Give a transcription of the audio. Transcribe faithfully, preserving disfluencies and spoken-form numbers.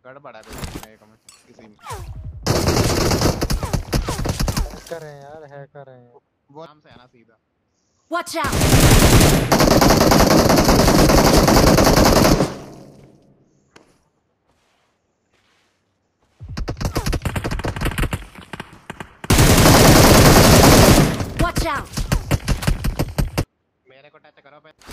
गड़बड़ है कुछ में किसी में। हैकर हैं यार, हैकर हैं वो नाम से है ना सीधा। Watch out! Watch out! मेरे को टच करो पे।